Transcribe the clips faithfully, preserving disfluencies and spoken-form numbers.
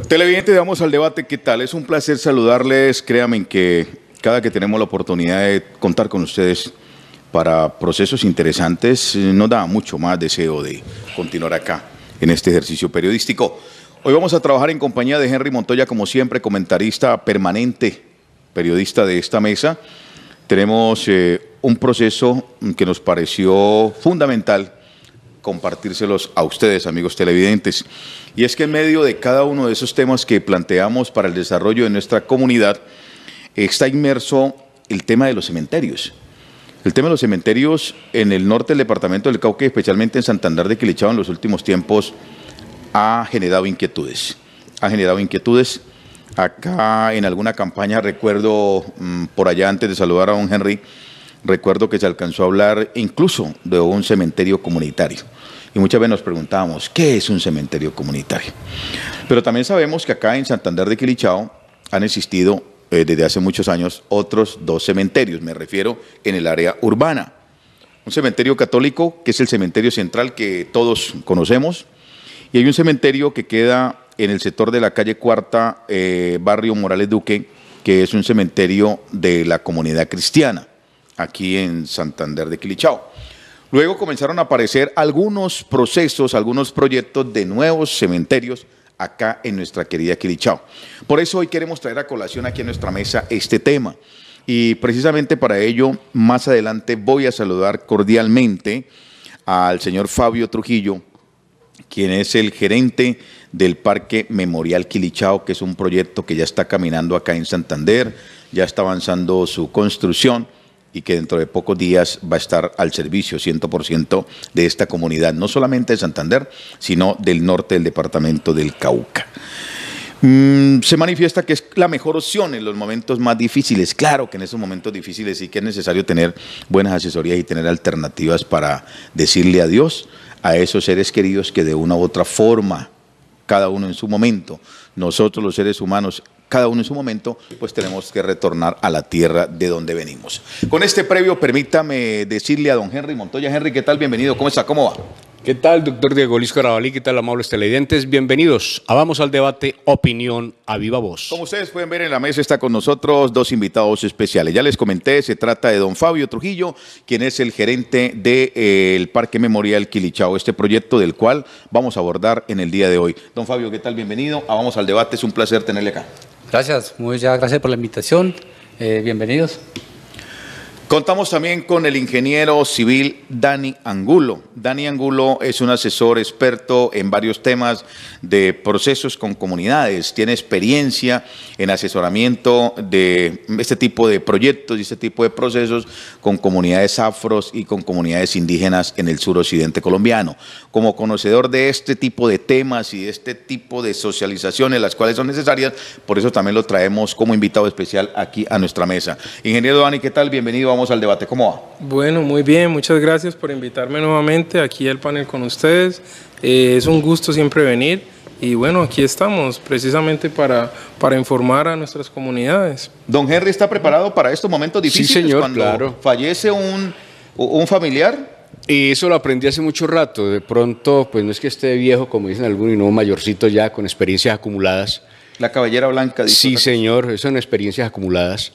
Televidentes, vamos al debate. ¿Qué tal? Es un placer saludarles. Créanme que cada que tenemos la oportunidad de contar con ustedes para procesos interesantes, nos da mucho más deseo de continuar acá en este ejercicio periodístico. Hoy vamos a trabajar en compañía de Henry Montoya, como siempre, comentarista permanente, periodista de esta mesa. Tenemos eh, un proceso que nos pareció fundamental compartírselos a ustedes, amigos televidentes. Y es que en medio de cada uno de esos temas que planteamos para el desarrollo de nuestra comunidad, está inmerso el tema de los cementerios. El tema de los cementerios en el norte del departamento del Cauca, especialmente en Santander de Quilichao, en los últimos tiempos ha generado inquietudes. Ha generado inquietudes. Acá en alguna campaña, recuerdo, mmm, por allá antes de saludar a don Henry, recuerdo que se alcanzó a hablar incluso de un cementerio comunitario. Y muchas veces nos preguntábamos, ¿qué es un cementerio comunitario? Pero también sabemos que acá en Santander de Quilichao han existido eh, desde hace muchos años otros dos cementerios, me refiero en el área urbana. Un cementerio católico, que es el cementerio central que todos conocemos, y hay un cementerio que queda en el sector de la calle Cuarta, eh, barrio Morales Duque, que es un cementerio de la comunidad cristiana, aquí en Santander de Quilichao. Luego comenzaron a aparecer algunos procesos, algunos proyectos de nuevos cementerios acá en nuestra querida Quilichao. Por eso hoy queremos traer a colación aquí en nuestra mesa este tema. Y precisamente para ello, más adelante voy a saludar cordialmente al señor Fabio Trujillo, quien es el gerente del Parque Memorial Quilichao, que es un proyecto que ya está caminando acá en Santander, ya está avanzando su construcción y que dentro de pocos días va a estar al servicio cien por ciento de esta comunidad, no solamente de Santander, sino del norte del departamento del Cauca. Mm, se manifiesta que es la mejor opción en los momentos más difíciles. Claro que en esos momentos difíciles sí que es necesario tener buenas asesorías y tener alternativas para decirle adiós a esos seres queridos que de una u otra forma, cada uno en su momento, nosotros los seres humanos, cada uno en su momento, pues tenemos que retornar a la tierra de donde venimos. Con este previo, permítame decirle a don Henry Montoya. Henry, ¿qué tal? Bienvenido. ¿Cómo está? ¿Cómo va? ¿Qué tal, doctor Diego Luis Carabalí? ¿Qué tal, amables televidentes? Bienvenidos a Vamos al Debate, opinión a viva voz. Como ustedes pueden ver, en la mesa está con nosotros dos invitados especiales. Ya les comenté, se trata de don Fabio Trujillo, quien es el gerente del de, eh, Parque Memorial Quilichao, este proyecto del cual vamos a abordar en el día de hoy. Don Fabio, ¿qué tal? Bienvenido a Vamos al Debate, es un placer tenerle acá. Gracias, muchas gracias por la invitación, eh, bienvenidos. Contamos también con el ingeniero civil Dani Angulo. Dani Angulo es un asesor experto en varios temas de procesos con comunidades. Tiene experiencia en asesoramiento de este tipo de proyectos y este tipo de procesos con comunidades afros y con comunidades indígenas en el suroccidente colombiano. Como conocedor de este tipo de temas y de este tipo de socializaciones, las cuales son necesarias, por eso también lo traemos como invitado especial aquí a nuestra mesa. Ingeniero Dani, ¿qué tal? Bienvenido. Vamos al debate. ¿Cómo va? Bueno, muy bien, muchas gracias por invitarme nuevamente aquí al panel con ustedes. Eh, es un gusto siempre venir y bueno, aquí estamos precisamente para, para informar a nuestras comunidades. ¿Don Henry está preparado para estos momentos difíciles? Sí, señor, cuando claro. fallece un, un familiar? Y eso lo aprendí hace mucho rato. De pronto, pues no es que esté viejo, como dicen algunos, y no mayorcito ya, con experiencias acumuladas. La cabellera blanca. Sí, señor, eso son experiencias acumuladas.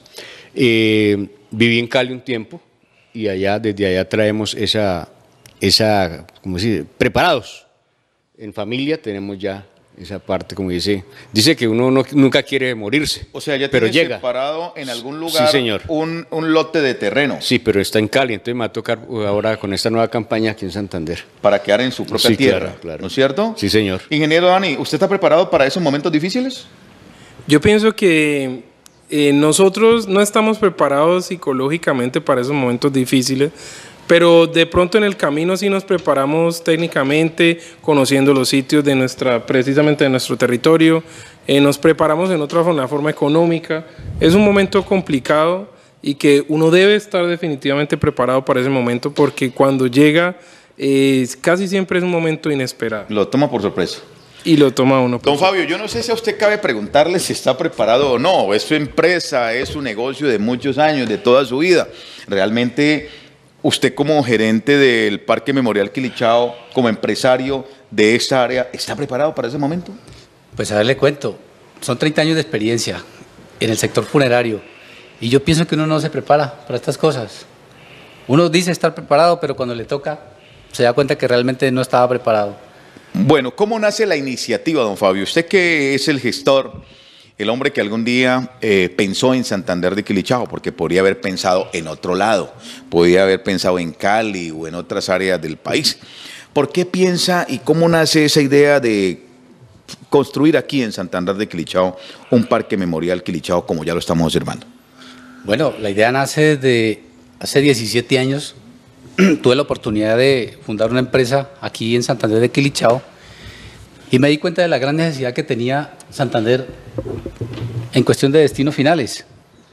Eh, viví en Cali un tiempo y allá, desde allá traemos esa, esa, ¿cómo se dice? Preparados. En familia tenemos ya esa parte, como dice, dice que uno no, nunca quiere morirse. O sea, ya pero tiene llega. separado en algún lugar, sí, señor. Un, un lote de terreno. Sí, pero está en Cali, entonces me va a tocar ahora con esta nueva campaña aquí en Santander. Para quedar en su propia sí, tierra, claro, claro. ¿no es cierto? Sí, señor. Ingeniero Dani, ¿usted está preparado para esos momentos difíciles? Yo pienso que eh, nosotros no estamos preparados psicológicamente para esos momentos difíciles, pero de pronto en el camino sí nos preparamos técnicamente, conociendo los sitios de nuestra, precisamente de nuestro territorio, eh, nos preparamos en otra forma, una forma económica. Es un momento complicado y que uno debe estar definitivamente preparado para ese momento, porque cuando llega eh, casi siempre es un momento inesperado. Lo toma por sorpresa. Y lo toma uno. Don Fabio, yo no sé si a usted cabe preguntarle si está preparado o no. Es su empresa, es su negocio de muchos años, de toda su vida. Realmente, usted como gerente del Parque Memorial Quilichao, como empresario de esta área, ¿está preparado para ese momento? Pues a ver, le cuento, son treinta años de experiencia en el sector funerario y yo pienso que uno no se prepara para estas cosas. Uno dice estar preparado, pero cuando le toca se da cuenta que realmente no estaba preparado. Bueno, ¿cómo nace la iniciativa, don Fabio? Usted que es el gestor, el hombre que algún día eh, pensó en Santander de Quilichao, porque podría haber pensado en otro lado, podría haber pensado en Cali o en otras áreas del país. ¿Por qué piensa y cómo nace esa idea de construir aquí en Santander de Quilichao un parque memorial Quilichao como ya lo estamos observando? Bueno, la idea nace de hace diecisiete años. Tuve la oportunidad de fundar una empresa aquí en Santander de Quilichao y me di cuenta de la gran necesidad que tenía Santander en cuestión de destinos finales.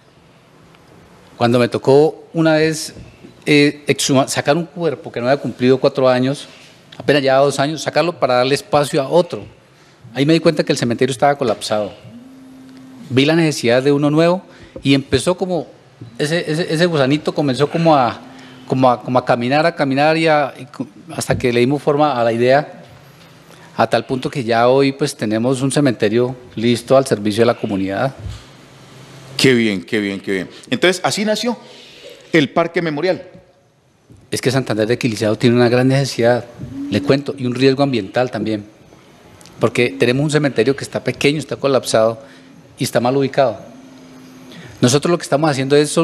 Cuando me tocó una vez eh, exhumar, sacar un cuerpo que no había cumplido cuatro años, apenas llevaba dos años, sacarlo para darle espacio a otro. Ahí me di cuenta que el cementerio estaba colapsado. Vi la necesidad de uno nuevo y empezó como, ese, ese, ese gusanito comenzó como a, como, a, como a caminar, a caminar y, a, y hasta que le dimos forma a la idea, a tal punto que ya hoy pues tenemos un cementerio listo al servicio de la comunidad. Qué bien, qué bien, qué bien. Entonces, así nació el Parque Memorial. Es que Santander de Quilichao tiene una gran necesidad, le cuento, y un riesgo ambiental también. Porque tenemos un cementerio que está pequeño, está colapsado y está mal ubicado. Nosotros lo que estamos haciendo es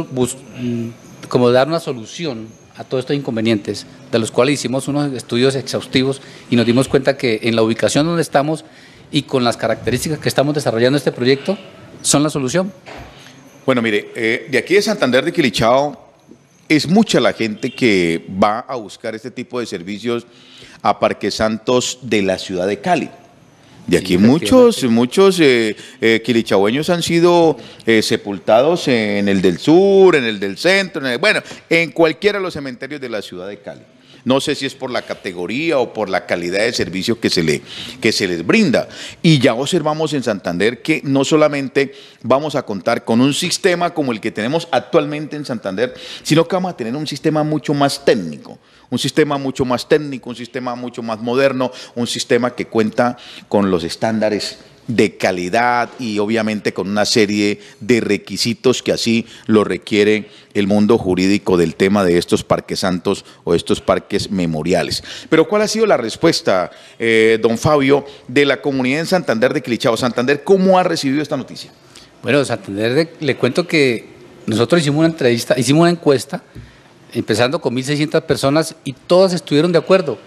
como dar una solución a todos estos inconvenientes, de los cuales hicimos unos estudios exhaustivos y nos dimos cuenta que en la ubicación donde estamos y con las características que estamos desarrollando este proyecto son la solución. Bueno, mire, eh, de aquí de Santander de Quilichao es mucha la gente que va a buscar este tipo de servicios a Parque Santos de la ciudad de Cali. De aquí sí, muchos, muchos eh, eh, quilichahueños han sido eh, sepultados en el del sur, en el del centro, en el, bueno, en cualquiera de los cementerios de la ciudad de Cali. No sé si es por la categoría o por la calidad de servicio que se, le, que se les brinda. Y ya observamos en Santander que no solamente vamos a contar con un sistema como el que tenemos actualmente en Santander, sino que vamos a tener un sistema mucho más técnico. Un sistema mucho más técnico, un sistema mucho más moderno, un sistema que cuenta con los estándares de calidad y obviamente con una serie de requisitos que así lo requiere el mundo jurídico del tema de estos parques santos o estos parques memoriales. Pero ¿cuál ha sido la respuesta, eh, don Fabio, de la comunidad en Santander de Quilichao? Santander, ¿cómo ha recibido esta noticia? Bueno, Santander, de, le cuento que nosotros hicimos una entrevista, hicimos una encuesta, empezando con mil seiscientas personas y todas estuvieron de acuerdo.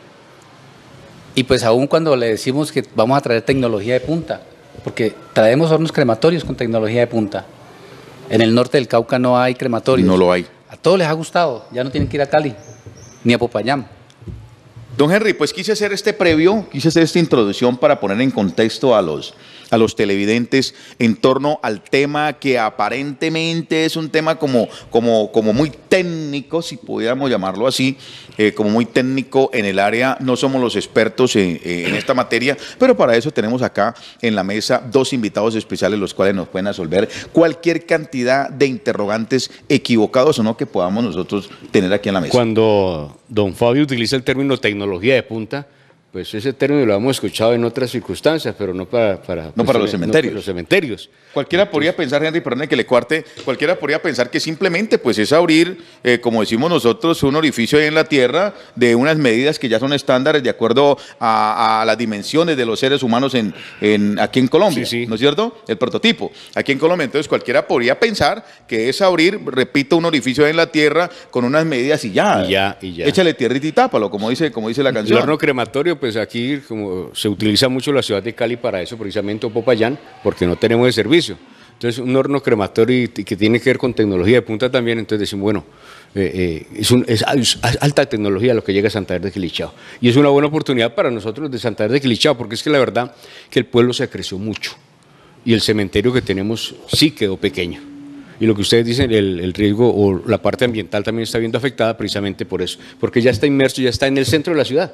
Y pues aún cuando le decimos que vamos a traer tecnología de punta, porque traemos hornos crematorios con tecnología de punta. En el norte del Cauca no hay crematorios. No lo hay. A todos les ha gustado, ya no tienen que ir a Cali, ni a Popayán. Don Henry, pues quise hacer este previo, quise hacer esta introducción para poner en contexto a los, a los televidentes en torno al tema que aparentemente es un tema como, como, como muy técnico, si pudiéramos llamarlo así, eh, como muy técnico en el área. No somos los expertos en, en esta materia, pero para eso tenemos acá en la mesa dos invitados especiales, los cuales nos pueden resolver cualquier cantidad de interrogantes equivocados o no que podamos nosotros tener aquí en la mesa. Cuando don Fabio utiliza el término tecnología de punta, pues ese término lo hemos escuchado en otras circunstancias, pero no para, para, no pues, para los cementerios. No, los cementerios. Cualquiera Entonces, podría pensar, Henry, perdone que le cuarte, cualquiera podría pensar que simplemente pues es abrir, eh, como decimos nosotros, un orificio ahí en la tierra de unas medidas que ya son estándares de acuerdo a, a las dimensiones de los seres humanos en, en, aquí en Colombia, sí, sí. ¿No es cierto? El prototipo, aquí en Colombia. Entonces cualquiera podría pensar que es abrir, repito, un orificio ahí en la tierra con unas medidas y ya. Y ya, y ya. Échale tierrita y tápalo, como dice, como dice la canción. El horno crematorio, pues aquí como se utiliza mucho la ciudad de Cali para eso, precisamente, o Popayán, porque no tenemos de servicio. Entonces, un horno crematorio y, y que tiene que ver con tecnología de punta también, entonces decimos, bueno, eh, eh, es, un, es, es alta tecnología lo que llega a Santander de Quilichao. Y es una buena oportunidad para nosotros de Santander de Quilichao, porque es que la verdad que el pueblo se creció mucho y el cementerio que tenemos sí quedó pequeño. Y lo que ustedes dicen, el, el riesgo o la parte ambiental también está viendo afectada precisamente por eso, porque ya está inmerso, ya está en el centro de la ciudad.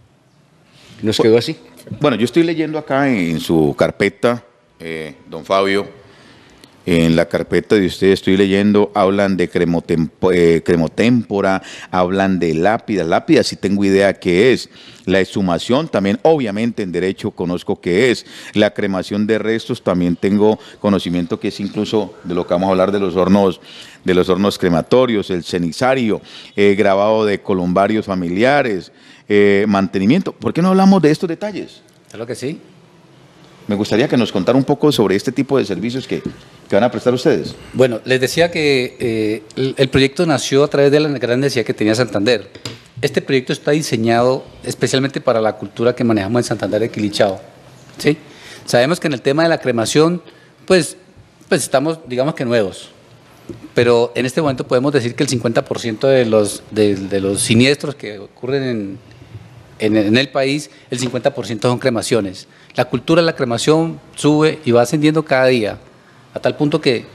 Nos quedó así. Bueno, yo estoy leyendo acá en su carpeta, eh, don Fabio, En la carpeta de ustedes estoy leyendo, hablan de cremotempo, eh, cremotémpora, hablan de lápida. Lápida sí tengo idea qué es. La exhumación también, obviamente en derecho conozco qué es. La cremación de restos también tengo conocimiento que es incluso de lo que vamos a hablar de los hornos, de los hornos crematorios, el cenizario, eh, grabado de columbarios familiares, eh, mantenimiento. ¿Por qué no hablamos de estos detalles? Claro que sí. Me gustaría que nos contara un poco sobre este tipo de servicios que, que van a prestar ustedes. Bueno, les decía que eh, el, el proyecto nació a través de la gran necesidad que tenía Santander. Este proyecto está diseñado especialmente para la cultura que manejamos en Santander de Quilichao, ¿sí? Sabemos que en el tema de la cremación, pues, pues estamos, digamos que nuevos, pero en este momento podemos decir que el cincuenta por ciento de los, de, de los siniestros que ocurren en, en, en el país, el cincuenta por ciento son cremaciones. La cultura de la cremación sube y va ascendiendo cada día, a tal punto que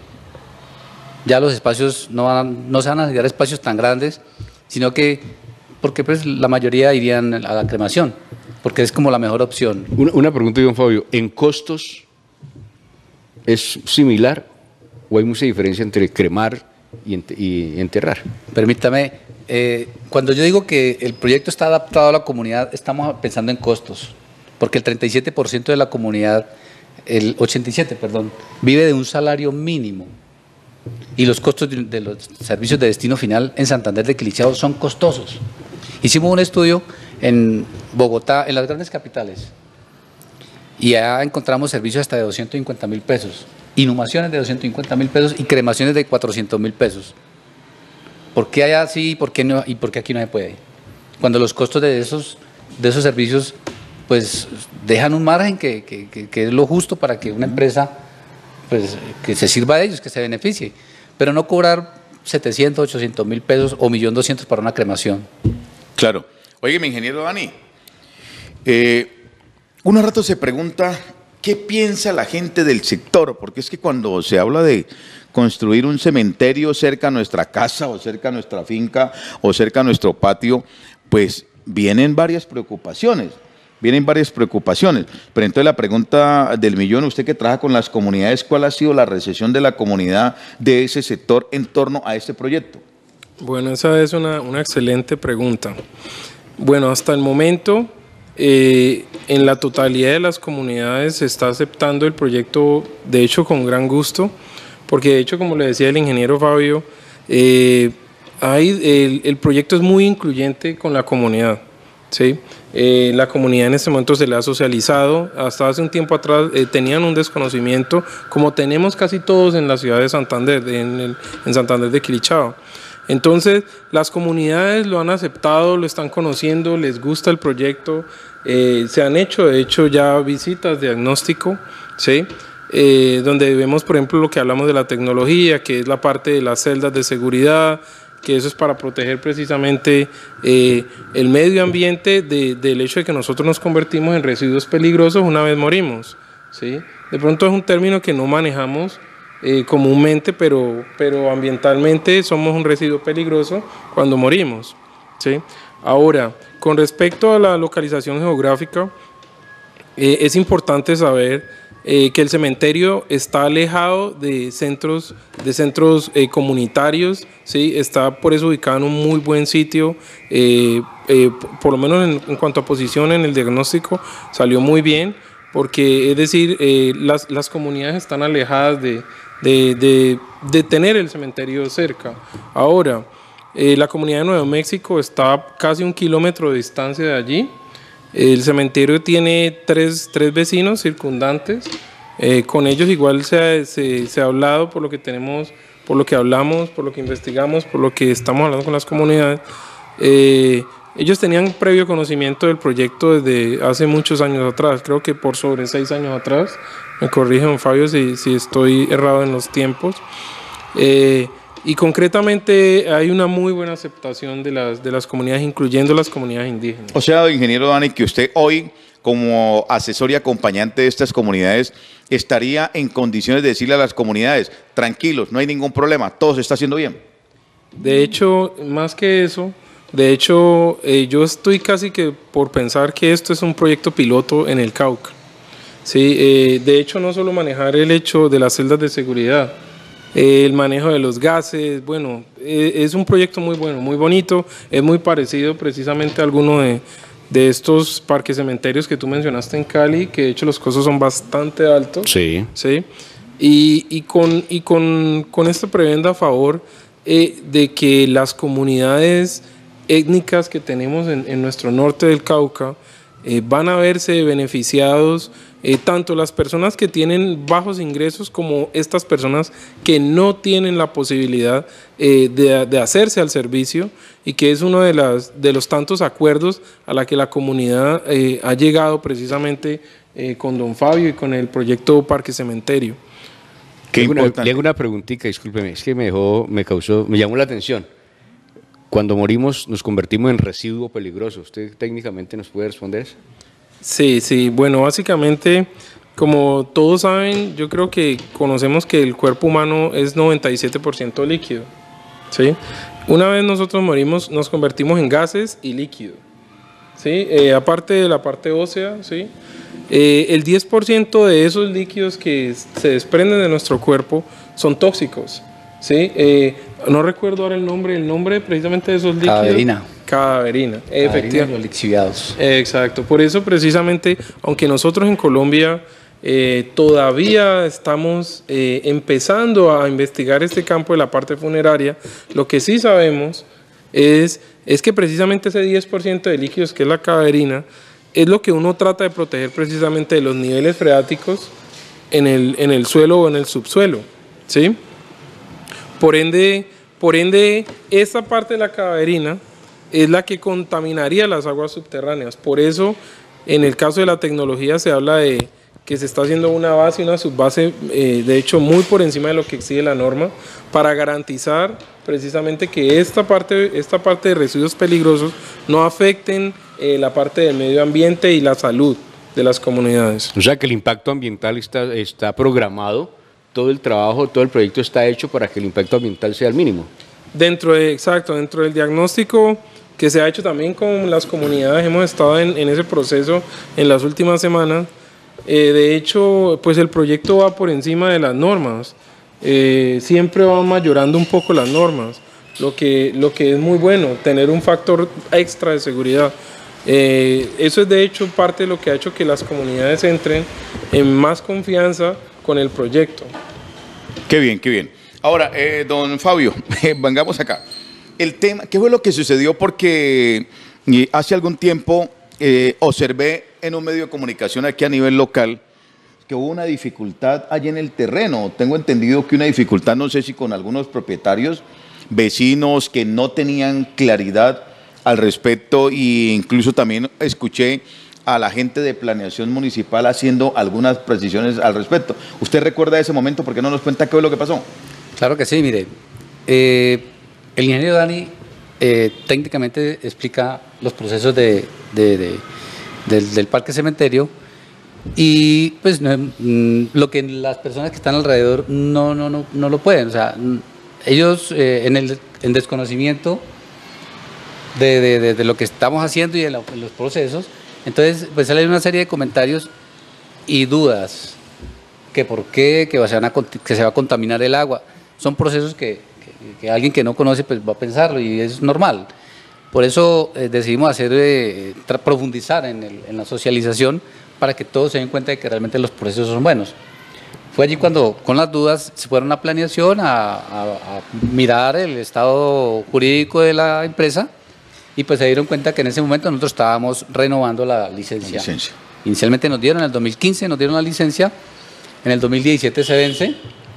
ya los espacios no, van, no se van a necesitar espacios tan grandes, sino que, porque pues la mayoría irían a la cremación, porque es como la mejor opción. Una, una pregunta, don Fabio, ¿en costos es similar o hay mucha diferencia entre cremar y, ent y enterrar? Permítame, eh, cuando yo digo que el proyecto está adaptado a la comunidad, estamos pensando en costos, porque el treinta y siete por ciento de la comunidad, el ochenta y siete por ciento, perdón, vive de un salario mínimo. Y los costos de, de los servicios de destino final en Santander de Quilichao son costosos. Hicimos un estudio en Bogotá, en las grandes capitales, y ya encontramos servicios hasta de doscientos cincuenta mil pesos, inhumaciones de doscientos cincuenta mil pesos y cremaciones de cuatrocientos mil pesos. ¿Por qué allá sí y por qué, no, y por qué aquí no se puede? Cuando los costos de esos, de esos servicios pues dejan un margen que, que, que, que es lo justo para que una empresa pues, que se sirva de ellos, que se beneficie, pero no cobrar setecientos, ochocientos mil pesos o un millón doscientos para una cremación. Claro. Oye, mi ingeniero Dani, eh, uno rato se pregunta qué piensa la gente del sector, porque es que cuando se habla de construir un cementerio cerca a nuestra casa o cerca a nuestra finca o cerca a nuestro patio, pues vienen varias preocupaciones. Vienen varias preocupaciones, pero entonces la pregunta del millón, usted que trabaja con las comunidades, ¿cuál ha sido la recepción de la comunidad de ese sector en torno a este proyecto? Bueno, esa es una, una excelente pregunta. Bueno, hasta el momento, eh, en la totalidad de las comunidades se está aceptando el proyecto, de hecho, con gran gusto, porque de hecho, como le decía el ingeniero Fabio, eh, hay, el, el proyecto es muy incluyente con la comunidad, ¿sí? Eh, la comunidad en este momento se le ha socializado, hasta hace un tiempo atrás eh, tenían un desconocimiento, como tenemos casi todos en la ciudad de Santander, en, el, en Santander de Quilichao. Entonces, las comunidades lo han aceptado, lo están conociendo, les gusta el proyecto, eh, se han hecho, de hecho, ya visitas de diagnóstico, ¿sí? Eh, donde vemos, por ejemplo, lo que hablamos de la tecnología, que es la parte de las celdas de seguridad, que eso es para proteger precisamente eh, el medio ambiente de, del hecho de que nosotros nos convertimos en residuos peligrosos una vez morimos, ¿sí? De pronto es un término que no manejamos eh, comúnmente, pero, pero ambientalmente somos un residuo peligroso cuando morimos, ¿sí? Ahora, con respecto a la localización geográfica, eh, es importante saber Eh, que el cementerio está alejado de centros, de centros eh, comunitarios, ¿sí? Está por eso ubicado en un muy buen sitio, eh, eh, por lo menos en, en cuanto a posición en el diagnóstico salió muy bien, porque es decir, eh, las, las comunidades están alejadas de, de, de, de tener el cementerio cerca. Ahora, eh, la comunidad de Nuevo México está casi un kilómetro de distancia de allí. El cementerio tiene tres, tres vecinos circundantes, eh, con ellos igual se ha, se, se ha hablado por lo que tenemos, por lo que hablamos, por lo que investigamos, por lo que estamos hablando con las comunidades. Eh, ellos tenían previo conocimiento del proyecto desde hace muchos años atrás, creo que por sobre seis años atrás, me corrige don Fabio si, si estoy errado en los tiempos. Eh, Y concretamente hay una muy buena aceptación de las, de las comunidades, incluyendo las comunidades indígenas. O sea, ingeniero Dani, que usted hoy, como asesor y acompañante de estas comunidades, estaría en condiciones de decirle a las comunidades, tranquilos, no hay ningún problema, todo se está haciendo bien. De hecho, más que eso, de hecho, eh, yo estoy casi que por pensar que esto es un proyecto piloto en el Cauca. ¿sí? Eh, de hecho, no solo manejar el hecho de las celdas de seguridad, eh, el manejo de los gases, bueno, eh, es un proyecto muy bueno, muy bonito, es muy parecido precisamente a alguno de, de estos parques cementerios que tú mencionaste en Cali, que de hecho los costos son bastante altos. Sí. ¿Sí? Y, y, con, y con, con esta prebenda a favor eh, de que las comunidades étnicas que tenemos en, en nuestro norte del Cauca eh, van a verse beneficiados, eh, tanto las personas que tienen bajos ingresos como estas personas que no tienen la posibilidad eh, de, de hacerse al servicio, y que es uno de, las, de los tantos acuerdos a la que la comunidad eh, ha llegado precisamente eh, con don Fabio y con el proyecto Parque Cementerio. Qué le hago una, importante. le hago una preguntita, discúlpeme, es que me dejó, me causó, me llamó la atención. Cuando morimos nos convertimos en residuo peligroso. ¿Usted técnicamente nos puede responder eso? Sí, sí, bueno, básicamente, como todos saben, yo creo que conocemos que el cuerpo humano es noventa y siete por ciento líquido, ¿sí? Una vez nosotros morimos, nos convertimos en gases y líquido, ¿sí? Eh, aparte de la parte ósea, ¿sí? Eh, el diez por ciento de esos líquidos que se desprenden de nuestro cuerpo son tóxicos, ¿sí? Eh, no recuerdo ahora el nombre, el nombre precisamente de esos líquidos. Cadaverina. Cadaverina, efectivamente. Los lixiviados. Exacto, por eso precisamente, aunque nosotros en Colombia eh, todavía estamos eh, empezando a investigar este campo de la parte funeraria, lo que sí sabemos es, es que precisamente ese diez por ciento de líquidos, que es la cadaverina, es lo que uno trata de proteger precisamente de los niveles freáticos en el, en el suelo o en el subsuelo, ¿sí? Por ende, por ende, esta parte de la cadaverina es la que contaminaría las aguas subterráneas. Por eso, en el caso de la tecnología se habla de que se está haciendo una base y una subbase, eh, de hecho, muy por encima de lo que exige la norma, para garantizar precisamente que esta parte, esta parte de residuos peligrosos no afecten eh, la parte del medio ambiente y la salud de las comunidades. O sea que el impacto ambiental está, está programado, todo el trabajo, todo el proyecto está hecho para que el impacto ambiental sea el mínimo. Dentro de, exacto, dentro del diagnóstico que se ha hecho también con las comunidades, hemos estado en, en ese proceso en las últimas semanas. Eh, de hecho, pues el proyecto va por encima de las normas, eh, siempre va mayorando un poco las normas, lo que, lo que es muy bueno, tener un factor extra de seguridad. Eh, eso es de hecho parte de lo que ha hecho que las comunidades entren en más confianza con el proyecto. Qué bien, qué bien. Ahora, eh, don Fabio, vengamos acá. El tema, ¿qué fue lo que sucedió? Porque eh, hace algún tiempo eh, observé en un medio de comunicación aquí a nivel local que hubo una dificultad allí en el terreno. Tengo entendido que una dificultad, no sé si con algunos propietarios, vecinos que no tenían claridad al respecto, e incluso también escuché a la gente de planeación municipal haciendo algunas precisiones al respecto. ¿Usted recuerda ese momento? ¿Por qué no nos cuenta qué fue lo que pasó? Claro que sí, mire. Eh, el ingeniero Dani eh, técnicamente explica los procesos de, de, de, del, del parque cementerio, y pues no, mm, lo que las personas que están alrededor no, no, no, no lo pueden. O sea, ellos eh, en el en desconocimiento de, de, de, de lo que estamos haciendo y de, la, de los procesos, entonces pues sale una serie de comentarios y dudas, que por qué, que, se van a, que se va a contaminar el agua. Son procesos que, que, que alguien que no conoce pues va a pensarlo, y es normal. Por eso eh, decidimos hacer, eh, profundizar en, el, en la socialización, para que todos se den cuenta de que realmente los procesos son buenos. Fue allí cuando, con las dudas, se fueron a planeación a, a, a mirar el estado jurídico de la empresa, y pues se dieron cuenta que en ese momento nosotros estábamos renovando la licencia. La licencia. Inicialmente nos dieron, en el dos mil quince nos dieron la licencia, en el dos mil diecisiete se vence,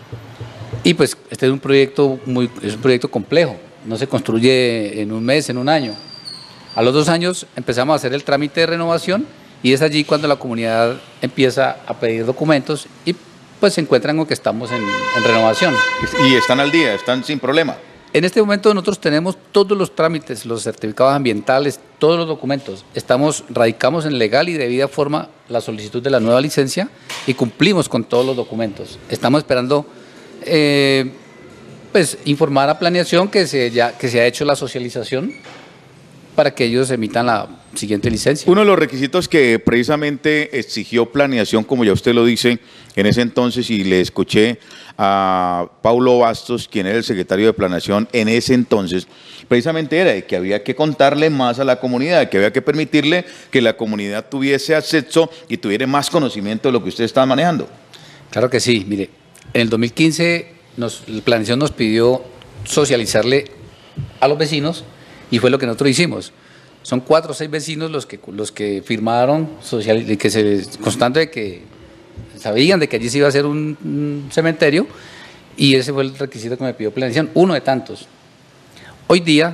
y pues este es un proyecto, muy, es un proyecto complejo, no se construye en un mes, en un año. A los dos años empezamos a hacer el trámite de renovación, y es allí cuando la comunidad empieza a pedir documentos y pues se encuentran con que estamos en, en renovación. Y están al día, están sin problema. En este momento nosotros tenemos todos los trámites, los certificados ambientales, todos los documentos. Estamos, radicamos en legal y debida forma la solicitud de la nueva licencia y cumplimos con todos los documentos. Estamos esperando eh, pues informar a planeación que se, ya, que se ha hecho la socialización para que ellos emitan la siguiente licencia. Uno de los requisitos que precisamente exigió planeación, como ya usted lo dice, en ese entonces, y le escuché a Paulo Bastos, quien era el secretario de planeación en ese entonces, precisamente era de que había que contarle más a la comunidad, que había que permitirle que la comunidad tuviese acceso y tuviera más conocimiento de lo que usted estaba manejando. Claro que sí, mire, en el dos mil quince nos, la planeación nos pidió socializarle a los vecinos y fue lo que nosotros hicimos. Son cuatro o seis vecinos los que, los que firmaron, social, que se, constante de que sabían de que allí se iba a hacer un, un cementerio y ese fue el requisito que me pidió planeación, uno de tantos. Hoy día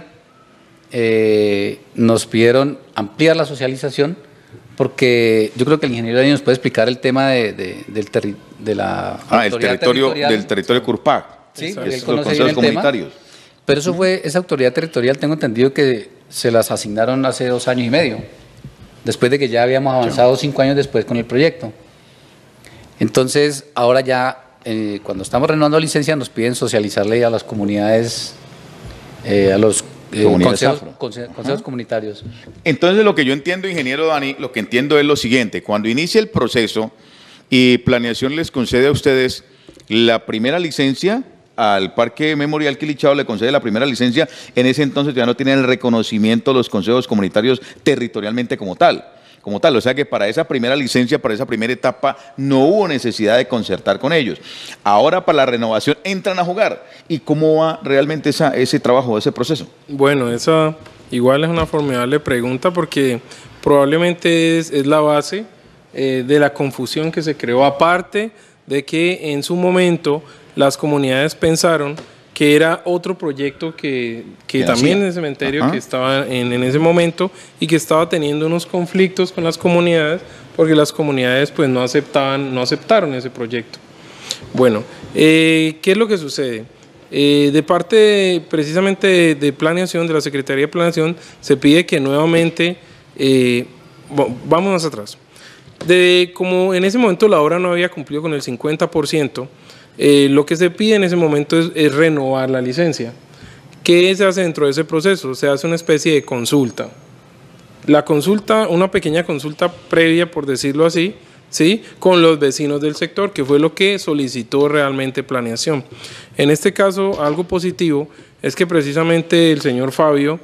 eh, nos pidieron ampliar la socialización porque yo creo que el ingeniero Dani nos puede explicar el tema de, de, del terri, de la ah, el territorio del territorio Curpac. Sí, es él conoce bien los consejos el comunitarios. tema, pero eso fue, esa autoridad territorial, tengo entendido que se las asignaron hace dos años y medio, después de que ya habíamos avanzado sí. cinco años después con el proyecto. Entonces, ahora ya, eh, cuando estamos renovando licencia, nos piden socializarle a las comunidades, eh, a los eh, consejos, conse consejos comunitarios. Entonces, lo que yo entiendo, ingeniero Dani, lo que entiendo es lo siguiente: cuando inicia el proceso y planeación les concede a ustedes la primera licencia, al Parque Memorial Quilichao le concede la primera licencia, en ese entonces ya no tienen el reconocimiento los consejos comunitarios territorialmente como tal. como tal, o sea que para esa primera licencia, para esa primera etapa, no hubo necesidad de concertar con ellos. Ahora para la renovación entran a jugar. ¿Y cómo va realmente esa, ese trabajo, ese proceso? Bueno, esa igual es una formidable pregunta porque probablemente es, es la base eh, de la confusión que se creó, aparte de que en su momento las comunidades pensaron que era otro proyecto que, que también en el cementerio, Ajá. que estaba en, en ese momento y que estaba teniendo unos conflictos con las comunidades porque las comunidades pues no aceptaban, no aceptaron ese proyecto. Bueno, eh, ¿qué es lo que sucede? Eh, de parte de, precisamente de, de planeación, de la Secretaría de Planeación, se pide que nuevamente, eh, bueno, vámonos atrás, de, como en ese momento la obra no había cumplido con el cincuenta por ciento, Eh, lo que se pide en ese momento es, es renovar la licencia. ¿Qué se hace dentro de ese proceso? Se hace una especie de consulta. La consulta, una pequeña consulta previa, por decirlo así, ¿sí? Con los vecinos del sector, que fue lo que solicitó realmente planeación. En este caso, algo positivo es que precisamente el señor Fabio,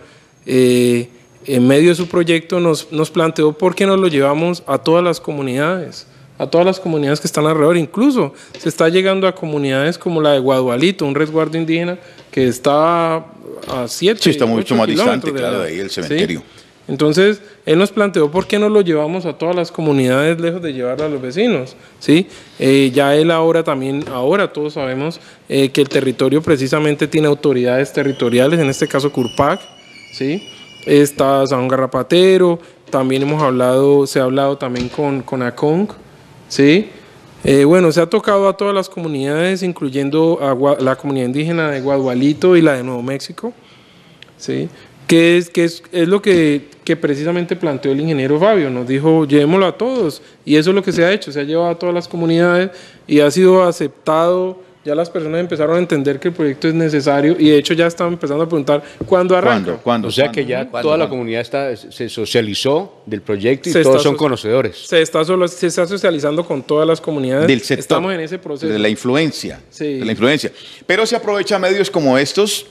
eh, en medio de su proyecto, nos, nos planteó por qué no lo llevamos a todas las comunidades, a todas las comunidades que están alrededor. Incluso se está llegando a comunidades como la de Guadualito, un resguardo indígena que está a siete, sí, está mucho más distante, de claro, de ahí el cementerio. ¿Sí? Entonces, él nos planteó por qué no lo llevamos a todas las comunidades lejos de llevarlo a los vecinos, ¿sí? Eh, ya él ahora también, ahora todos sabemos eh, que el territorio precisamente tiene autoridades territoriales, en este caso Curpac, ¿sí? Está San Garrapatero, también hemos hablado, se ha hablado también con, con ACONC, ¿sí? Eh, bueno, se ha tocado a todas las comunidades, incluyendo a Gua la comunidad indígena de Guadualito y la de Nuevo México, ¿sí? Que es, que es, es lo que, que precisamente planteó el ingeniero Fabio, nos dijo llevémoslo a todos, y eso es lo que se ha hecho, se ha llevado a todas las comunidades y ha sido aceptado. Ya las personas empezaron a entender que el proyecto es necesario y de hecho ya estaban empezando a preguntar ¿cuándo arranca? ¿Cuándo? ¿Cuándo? O sea ¿Cuándo? que ya ¿Cuándo? toda la ¿Cuándo? comunidad está, se socializó del proyecto y Se todos está son so- conocedores. Se está, solo, se está socializando con todas las comunidades. Del sector, estamos en ese proceso. de la influencia, Sí. de la influencia. Pero se aprovecha medios como estos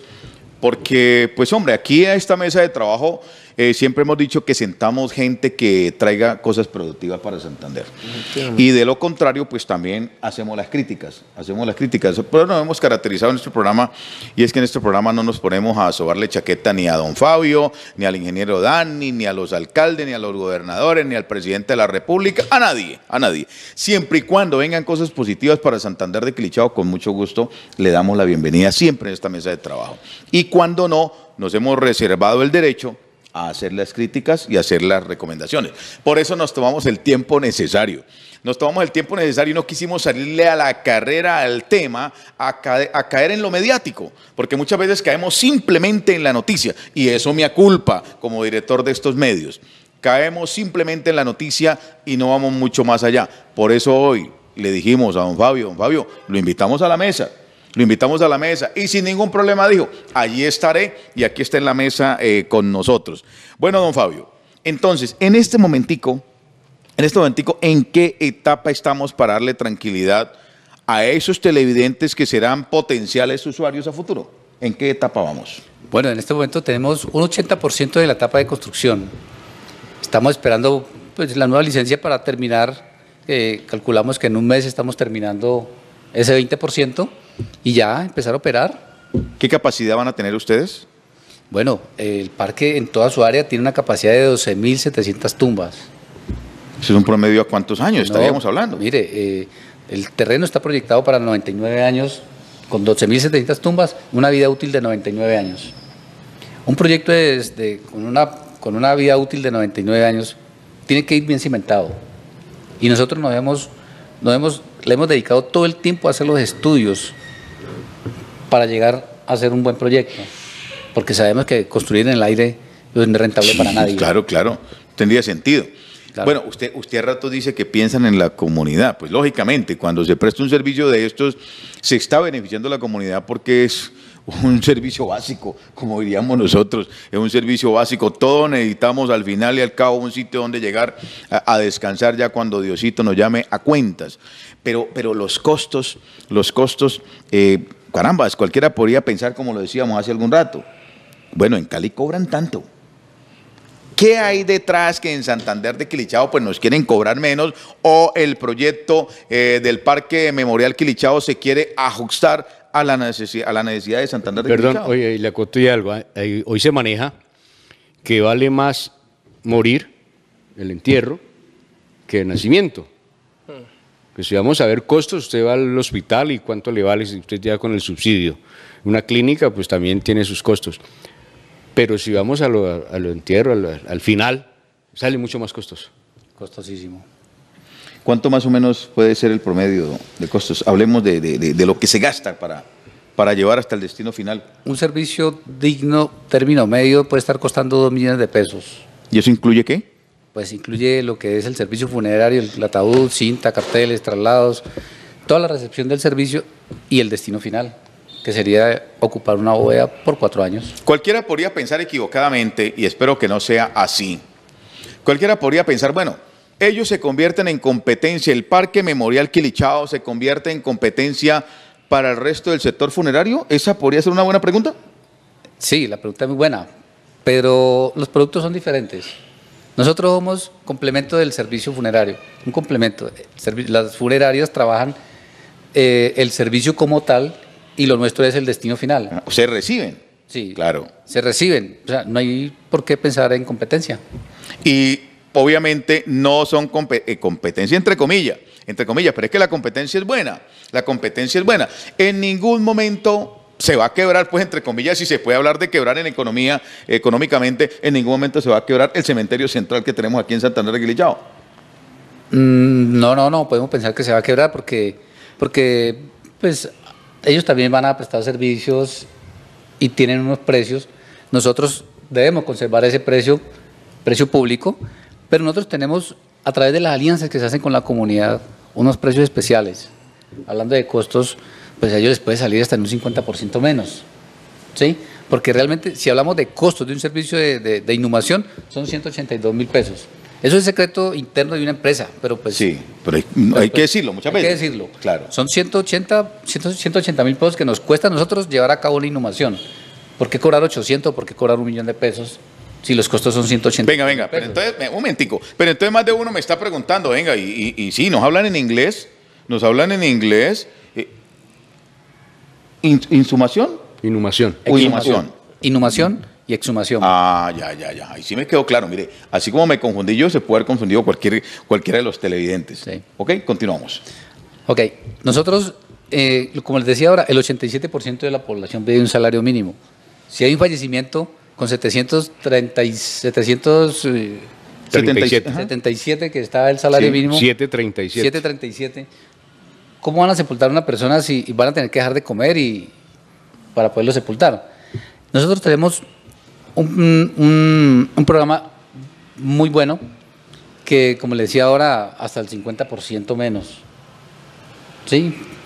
porque, pues hombre, aquí a esta mesa de trabajo eh, siempre hemos dicho que sentamos gente que traiga cosas productivas para Santander. Y de lo contrario, pues también hacemos las críticas, hacemos las críticas. Pero nos hemos caracterizado en nuestro programa, y es que en este programa no nos ponemos a sobarle chaqueta ni a don Fabio, ni al ingeniero Dani, ni a los alcaldes, ni a los gobernadores, ni al presidente de la República, a nadie, a nadie. Siempre y cuando vengan cosas positivas para Santander de Quilichao, con mucho gusto le damos la bienvenida siempre en esta mesa de trabajo. Y cuando no, nos hemos reservado el derecho a hacer las críticas y hacer las recomendaciones. Por eso nos tomamos el tiempo necesario. Nos tomamos el tiempo necesario y no quisimos salirle a la carrera, al tema, a, ca a caer en lo mediático, porque muchas veces caemos simplemente en la noticia, y eso me culpa como director de estos medios. Caemos simplemente en la noticia y no vamos mucho más allá. Por eso hoy le dijimos a don Fabio, don Fabio, lo invitamos a la mesa. lo invitamos a la mesa y sin ningún problema dijo, allí estaré y aquí está en la mesa eh, con nosotros. Bueno, don Fabio, entonces, en este momentico, en este momentico, ¿en qué etapa estamos para darle tranquilidad a esos televidentes que serán potenciales usuarios a futuro? ¿En qué etapa vamos? Bueno, en este momento tenemos un ochenta por ciento de la etapa de construcción. Estamos esperando pues, la nueva licencia para terminar. Eh, calculamos que en un mes estamos terminando ese veinte por ciento y ya empezar a operar. ¿Qué capacidad van a tener ustedes? Bueno, el parque en toda su área tiene una capacidad de doce mil setecientas tumbas. ¿Eso es un promedio a cuántos años No, estaríamos hablando? Mire, eh, el terreno está proyectado para noventa y nueve años, con doce mil setecientas tumbas, una vida útil de noventa y nueve años. Un proyecto de, de, con, una, con una vida útil de noventa y nueve años tiene que ir bien cimentado. Y nosotros nos hemos, nos hemos, le hemos dedicado todo el tiempo a hacer los estudios para llegar a hacer un buen proyecto. Porque sabemos que construir en el aire no es rentable para nadie. Claro, claro, tendría sentido. Claro. Bueno, usted, usted a rato dice que piensan en la comunidad. Pues lógicamente, cuando se presta un servicio de estos, se está beneficiando la comunidad porque es un servicio básico, como diríamos nosotros, es un servicio básico. Todos necesitamos al final y al cabo un sitio donde llegar a, a descansar ya cuando Diosito nos llame a cuentas. Pero, pero los costos, los costos, eh, caramba, cualquiera podría pensar, como lo decíamos hace algún rato, bueno, en Cali cobran tanto. ¿Qué hay detrás que en Santander de Quilichao pues nos quieren cobrar menos o el proyecto eh, del Parque Memorial Quilichao se quiere ajustar a la necesidad, a la necesidad de Santander de Perdón, Quilichao? oye, le acoto ya algo. ¿eh? Hoy se maneja que vale más morir, el entierro, que el nacimiento. Pues si vamos a ver costos, usted va al hospital y cuánto le vale si usted ya con el subsidio. Una clínica pues también tiene sus costos. Pero si vamos a lo, a lo entierro, al, al final, sale mucho más costoso. Costosísimo. ¿Cuánto más o menos puede ser el promedio de costos? Hablemos de, de, de, de lo que se gasta para, para llevar hasta el destino final. Un servicio digno, término medio, puede estar costando dos millones de pesos. ¿Y eso incluye qué? Pues incluye lo que es el servicio funerario, el ataúd, cinta, carteles, traslados, toda la recepción del servicio y el destino final, que sería ocupar una bóveda por cuatro años. Cualquiera podría pensar equivocadamente, y espero que no sea así, cualquiera podría pensar, bueno, ellos se convierten en competencia, el Parque Memorial Quilichao se convierte en competencia para el resto del sector funerario. ¿Esa podría ser una buena pregunta? Sí, la pregunta es muy buena, pero los productos son diferentes. Nosotros somos complemento del servicio funerario, un complemento. Las funerarias trabajan eh, el servicio como tal y lo nuestro es el destino final. ¿Se reciben? Sí, Claro. se reciben. O sea, no hay por qué pensar en competencia. Y obviamente no son compe- eh, competencia entre comillas, entre comillas, pero es que la competencia es buena, la competencia es buena. En ningún momento se va a quebrar, pues entre comillas, si se puede hablar de quebrar en economía, económicamente, en ningún momento se va a quebrar el cementerio central que tenemos aquí en Santander de Quilichao. Mm, no, no, no, podemos pensar que se va a quebrar porque, porque pues, ellos también van a prestar servicios y tienen unos precios. Nosotros debemos conservar ese precio, precio público, pero nosotros tenemos, a través de las alianzas que se hacen con la comunidad, unos precios especiales. Hablando de costos, pues a ellos les puede salir hasta en un cincuenta por ciento menos, ¿sí? Porque realmente, si hablamos de costos de un servicio de, de, de inhumación, son ciento ochenta y dos mil pesos. Eso es secreto interno de una empresa, pero pues... Sí, pero hay, pues, hay que pues, decirlo muchas hay veces. que decirlo. Claro. Son ciento ochenta mil pesos que nos cuesta a nosotros llevar a cabo una inhumación. ¿Por qué cobrar ochocientos? ¿Por qué cobrar un millón de pesos? Si los costos son ciento ochenta. Venga, venga, pero entonces, un momentico, pero entonces más de uno me está preguntando, venga, y, y, y sí, nos hablan en inglés, nos hablan en inglés, eh, in- ¿insumación? Inhumación. O inhumación. Inhumación y exhumación. Ah, ya, ya, ya, ahí sí me quedó claro, mire, así como me confundí yo, se puede haber confundido cualquier, cualquiera de los televidentes. Sí. Ok, continuamos. Ok, nosotros, eh, como les decía ahora, el ochenta y siete por ciento de la población vive un salario mínimo. Si hay un fallecimiento con setecientos treinta y setecientos treinta y siete. Ajá. setenta y siete que está el salario Sí, mínimo, siete treinta y siete. siete treinta y siete, ¿cómo van a sepultar a una persona si van a tener que dejar de comer y para poderlo sepultar? Nosotros tenemos un, un, un programa muy bueno que, como le decía ahora, hasta el cincuenta por ciento menos. ¿Sí?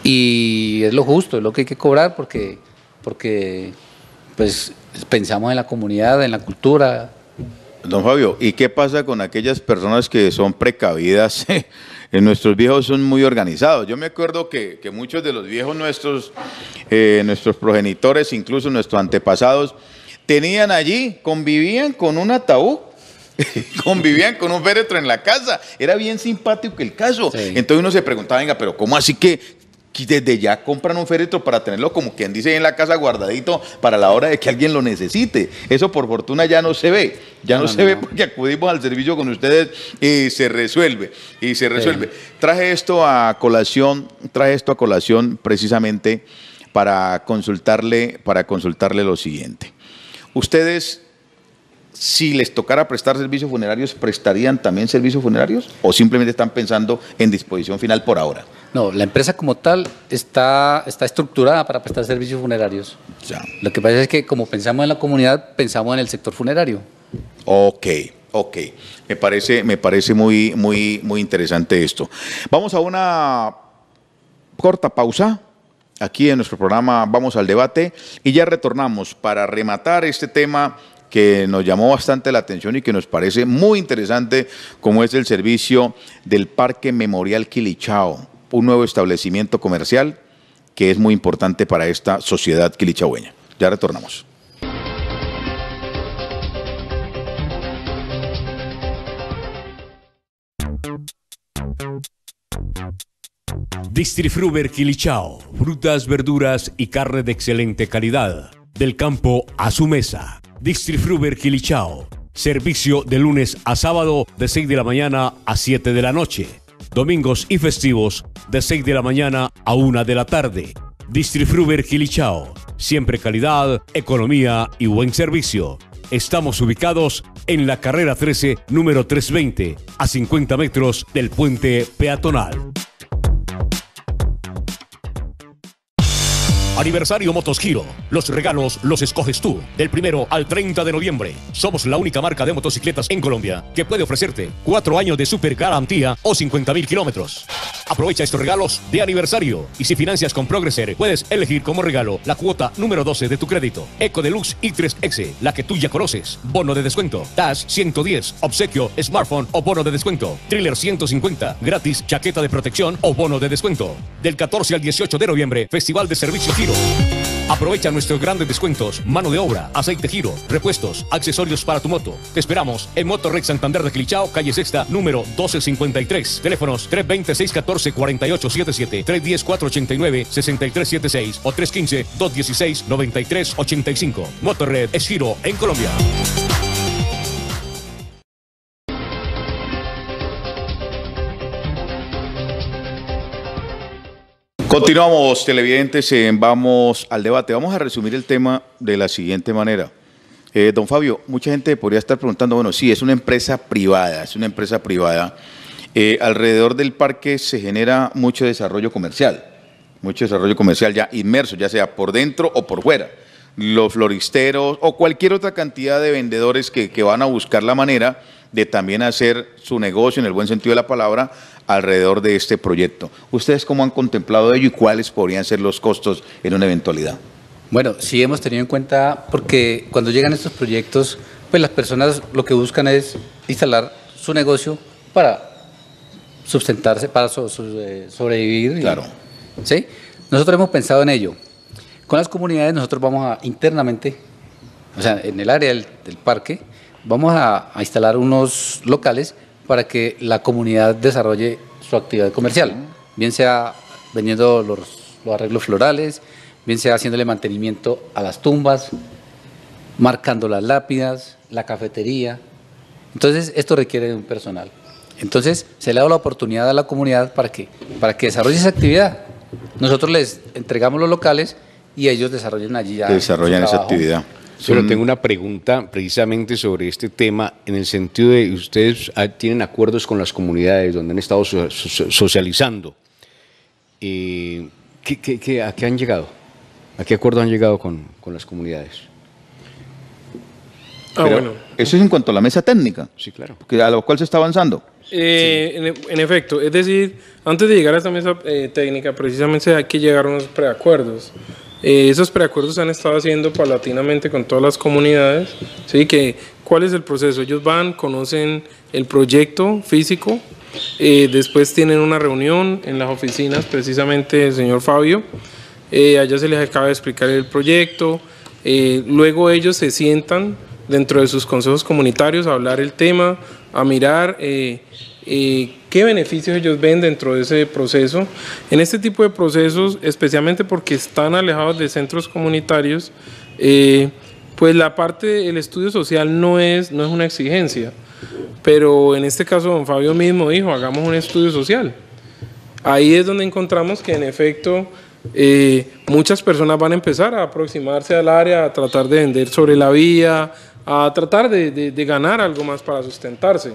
y es lo justo, es lo que hay que cobrar porque, porque pues pensamos en la comunidad, en la cultura. Don Fabio, ¿y qué pasa con aquellas personas que son precavidas? En nuestros viejos son muy organizados. Yo me acuerdo que, que muchos de los viejos nuestros, eh, nuestros progenitores, incluso nuestros antepasados, tenían allí, convivían con un ataúd, convivían con un féretro en la casa. Era bien simpático el caso. Sí. Entonces uno se preguntaba, venga, pero ¿cómo así que desde ya compran un féretro para tenerlo, como quien dice, en la casa guardadito para la hora de que alguien lo necesite? Eso por fortuna ya no se ve, ya no, no se no, ve no. Porque acudimos al servicio con ustedes y se resuelve, y se resuelve. Sí. Traje esto a colación, traje esto a colación precisamente para consultarle, para consultarle lo siguiente. Ustedes, si les tocara prestar servicios funerarios, ¿prestarían también servicios funerarios o simplemente están pensando en disposición final por ahora? No, la empresa como tal está, está estructurada para prestar servicios funerarios. Ya. Lo que pasa es que como pensamos en la comunidad, pensamos en el sector funerario. Ok, ok. Me parece, me parece muy, muy, muy interesante esto. Vamos a una corta pausa. Aquí en nuestro programa Vamos al Debate y ya retornamos para rematar este tema que nos llamó bastante la atención y que nos parece muy interesante, como es el servicio del Parque Memorial Quilichao, un nuevo establecimiento comercial que es muy importante para esta sociedad quilichagüeña. Ya retornamos. Distrifruber Quilichao, frutas, verduras y carne de excelente calidad, del campo a su mesa. Distrifruber Quilichao, servicio de lunes a sábado de seis de la mañana a siete de la noche, domingos y festivos de seis de la mañana a una de la tarde. Distrifruber Quilichao, siempre calidad, economía y buen servicio. Estamos ubicados en la carrera trece, número trescientos veinte, a cincuenta metros del puente peatonal. Aniversario Motosgiro. Los regalos los escoges tú. Del primero al treinta de noviembre. Somos la única marca de motocicletas en Colombia que puede ofrecerte cuatro años de super garantía o cincuenta mil kilómetros. Aprovecha estos regalos de aniversario. Y si financias con Progreser, puedes elegir como regalo la cuota número doce de tu crédito. Eco Deluxe i tres X, la que tú ya conoces. Bono de descuento. T A S ciento diez. Obsequio, smartphone o bono de descuento. Thriller ciento cincuenta. Gratis, chaqueta de protección o bono de descuento. Del catorce al dieciocho de noviembre, Festival de Servicio Giro. Aprovecha nuestros grandes descuentos, mano de obra, aceite Giro, repuestos, accesorios para tu moto. Te esperamos en Motorrex Santander de Quilichao, calle Sexta, número doce cincuenta y tres. Teléfonos tres veinte, seiscientos catorce, cuarenta y ocho setenta y siete, tres diez, cuatrocientos ochenta y nueve, sesenta y tres setenta y seis o tres quince, doscientos dieciséis, noventa y tres ochenta y cinco. Motorred es Giro en Colombia. Continuamos, televidentes, en Vamos al Debate. Vamos a resumir el tema de la siguiente manera. Eh, don Fabio, mucha gente podría estar preguntando, bueno, sí, es una empresa privada, es una empresa privada. Eh, alrededor del parque se genera mucho desarrollo comercial, mucho desarrollo comercial ya inmerso, ya sea por dentro o por fuera. Los floristeros o cualquier otra cantidad de vendedores que, que van a buscar la manera de también hacer su negocio, en el buen sentido de la palabra, alrededor de este proyecto. ¿Ustedes cómo han contemplado ello y cuáles podrían ser los costos en una eventualidad? Bueno, sí hemos tenido en cuenta, porque cuando llegan estos proyectos, pues las personas lo que buscan es instalar su negocio para sustentarse, para so, so, sobrevivir. Claro. Y, ¿sí? Nosotros hemos pensado en ello. Con las comunidades nosotros vamos a internamente, o sea, en el área del, del parque, vamos a, a instalar unos locales para que la comunidad desarrolle su actividad comercial, bien sea vendiendo los, los arreglos florales, bien sea haciéndole mantenimiento a las tumbas, marcando las lápidas, la cafetería. Entonces, esto requiere de un personal. Entonces, se le ha dado la oportunidad a la comunidad para que, para que desarrolle esa actividad. Nosotros les entregamos los locales y ellos desarrollen allí ya. Desarrollan esa actividad. Pero tengo una pregunta precisamente sobre este tema, en el sentido de ustedes tienen acuerdos con las comunidades donde han estado so, so, socializando. Eh, ¿qué, qué, qué, ¿A qué han llegado? ¿A qué acuerdo han llegado con, con las comunidades? Ah, bueno. Eso es en cuanto a la mesa técnica. Sí, claro. A lo cual se está avanzando. Eh, sí. en, en efecto, es decir, antes de llegar a esta mesa eh, técnica, precisamente hay que llegar a unos preacuerdos. Eh, esos preacuerdos se han estado haciendo paulatinamente con todas las comunidades, ¿sí? Que, ¿cuál es el proceso? Ellos van, conocen el proyecto físico, eh, después tienen una reunión en las oficinas, precisamente el señor Fabio, eh, allá se les acaba de explicar el proyecto, eh, luego ellos se sientan dentro de sus consejos comunitarios a hablar el tema, a mirar eh, eh, qué beneficios ellos ven dentro de ese proceso. En este tipo de procesos, especialmente porque están alejados de centros comunitarios, eh, pues la parte del estudio social no es, no es una exigencia, pero en este caso don Fabio mismo dijo, hagamos un estudio social. Ahí es donde encontramos que en efecto eh, muchas personas van a empezar a aproximarse al área, a tratar de vender sobre la vía, a tratar de, de, de ganar algo más para sustentarse.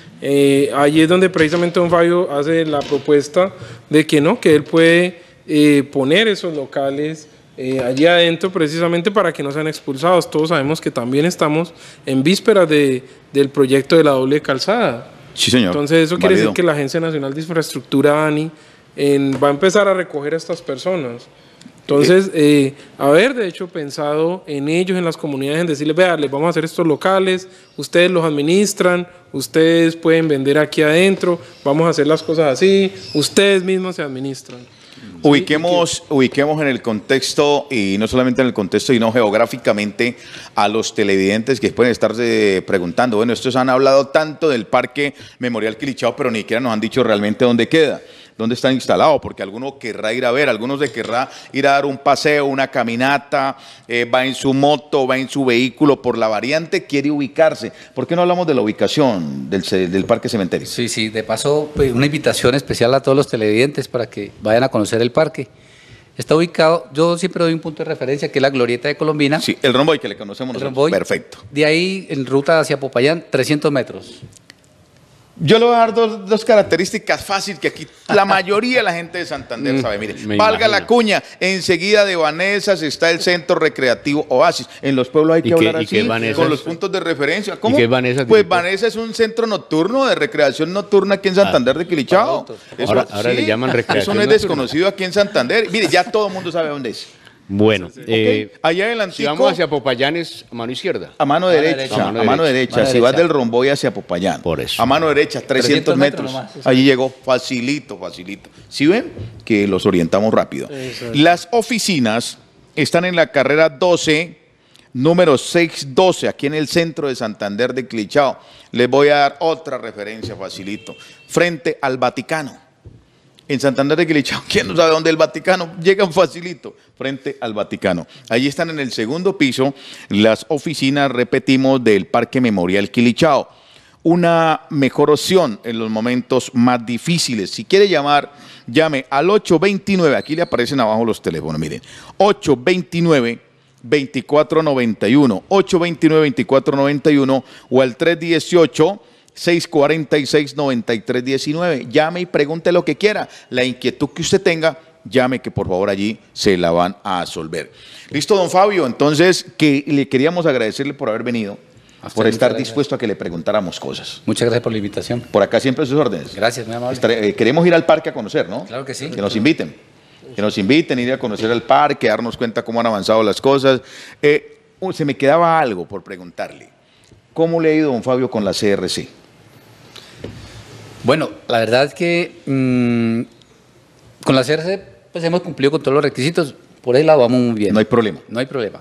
Eh, ahí es donde precisamente don Fabio hace la propuesta de que no, que él puede eh, poner esos locales eh, allí adentro precisamente para que no sean expulsados. Todos sabemos que también estamos en vísperas de, del proyecto de la doble calzada. Sí, señor. Entonces eso quiere Válido. decir que la Agencia Nacional de Infraestructura, ANI, en, va a empezar a recoger a estas personas. Entonces, eh, haber de hecho pensado en ellos, en las comunidades, en decirles, vean, les vamos a hacer estos locales, ustedes los administran, ustedes pueden vender aquí adentro, vamos a hacer las cosas así, ustedes mismos se administran. Ubiquemos, sí, que... ubiquemos en el contexto, y no solamente en el contexto, sino geográficamente, a los televidentes que pueden estarse preguntando, bueno, estos han hablado tanto del Parque Memorial Quilichao, pero ni siquiera nos han dicho realmente dónde queda. ¿Dónde están instalados? Porque alguno querrá ir a ver, algunos se querrá ir a dar un paseo, una caminata, eh, va en su moto, va en su vehículo por la variante, quiere ubicarse. ¿Por qué no hablamos de la ubicación del, del Parque Cementerio? Sí, sí, de paso, pues, una invitación especial a todos los televidentes para que vayan a conocer el parque. Está ubicado, yo siempre doy un punto de referencia, que es la Glorieta de Colombina. Sí, el Romboy, que le conocemos nosotros. Romboy, perfecto. De ahí, en ruta hacia Popayán, trescientos metros. Yo le voy a dar dos, dos características fáciles que aquí la mayoría de la gente de Santander mm, sabe. Mire, valga imagino. La cuña, enseguida de Vanesas está el Centro Recreativo Oasis. En los pueblos hay que hablar así, con los puntos de referencia. ¿Cómo? ¿Y qué es Vanessa? Pues Vanessa es un centro nocturno de recreación nocturna aquí en Santander ah, de Quilichao. Eso, ahora ahora sí, le llaman recreación Eso no es desconocido nocturna. Aquí en Santander. Mire, ya todo el mundo sabe dónde es. Bueno, okay. eh, allá en el Antico, si vamos hacia Popayán es a mano izquierda. A mano derecha, a mano, a mano derecha. derecha. Si vas del Romboy hacia Popayán. Por eso. A mano derecha, trescientos metros. metros. Allí llegó facilito, facilito. ¿Sí ven? Que los orientamos rápido. Exacto. Las oficinas están en la carrera doce, número seiscientos doce, aquí en el centro de Santander de Quilichao. Les voy a dar otra referencia facilito. Frente al Vaticano. En Santander de Quilichao, ¿quién no sabe dónde es el Vaticano? Llegan facilito, frente al Vaticano. Allí están en el segundo piso las oficinas, repetimos, del Parque Memorial Quilichao. Una mejor opción en los momentos más difíciles. Si quiere llamar, llame al ocho veintinueve, aquí le aparecen abajo los teléfonos, miren, ocho veintinueve, veinticuatro noventa y uno, ocho veintinueve, veinticuatro noventa y uno o al tres dieciocho, seis cuarenta y seis, noventa y tres diecinueve. Llame y pregunte lo que quiera. La inquietud que usted tenga, llame que por favor allí se la van a resolver. Listo, don Fabio. Entonces, que le queríamos agradecerle por haber venido, por estar dispuesto a que le preguntáramos cosas. Muchas gracias por la invitación. Por acá siempre sus órdenes. Gracias, muy amable. Estaré, eh, queremos ir al parque a conocer, ¿no? Claro que sí. Que nos inviten. Que nos inviten, ir a conocer el parque, darnos cuenta cómo han avanzado las cosas. Eh, se me quedaba algo por preguntarle. ¿Cómo le ha ido, don Fabio, con la C R C? Bueno, la verdad es que mmm, con la C R C pues hemos cumplido con todos los requisitos, por ese lado vamos muy bien. No hay problema. No hay problema.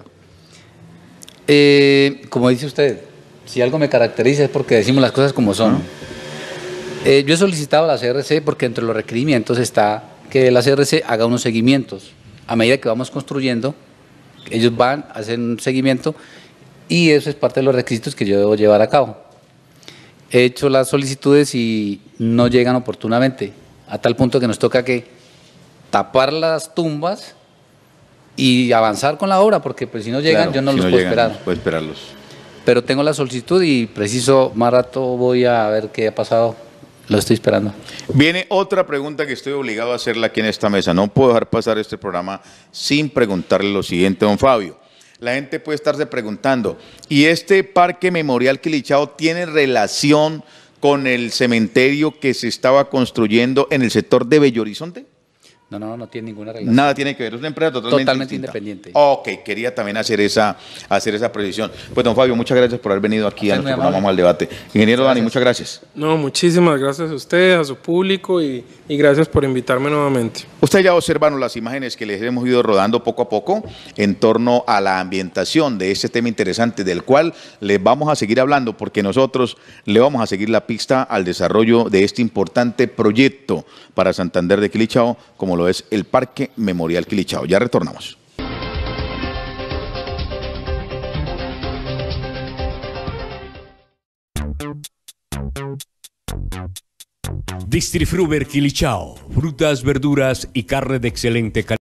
Eh, como dice usted, si algo me caracteriza es porque decimos las cosas como son. Uh-huh. eh, yo he solicitado a la C R C porque entre los requerimientos está que la C R C haga unos seguimientos. A medida que vamos construyendo, ellos van a hacer un seguimiento y eso es parte de los requisitos que yo debo llevar a cabo. He hecho las solicitudes y no llegan oportunamente, a tal punto que nos toca que tapar las tumbas y avanzar con la obra, porque pues si no llegan, claro, yo no si los no puedo llegan, esperar. No puedo esperarlos. Pero tengo la solicitud y preciso, más rato voy a ver qué ha pasado, lo estoy esperando. Viene otra pregunta que estoy obligado a hacerla aquí en esta mesa. No puedo dejar pasar este programa sin preguntarle lo siguiente, don Fabio. La gente puede estarse preguntando, ¿y este Parque Memorial Quilichao tiene relación con el cementerio que se estaba construyendo en el sector de Bello Horizonte? No, no, no tiene ninguna relación. Nada tiene que ver, es una empresa totalmente, Totalmente distinta. independiente. Ok, quería también hacer esa, hacer esa precisión. Pues don Fabio, muchas gracias por haber venido aquí a Usted muy nuestro programa amable. al debate. Ingeniero Dani, muchas gracias. No, muchísimas gracias a ustedes, a su público y, y gracias por invitarme nuevamente. Ustedes ya observaron las imágenes que les hemos ido rodando poco a poco en torno a la ambientación de este tema interesante del cual les vamos a seguir hablando porque nosotros le vamos a seguir la pista al desarrollo de este importante proyecto para Santander de Quilichao, como lo es el Parque Memorial Quilichao. Ya retornamos. Distrifruber Quilichao, frutas, verduras y carne de excelente calidad.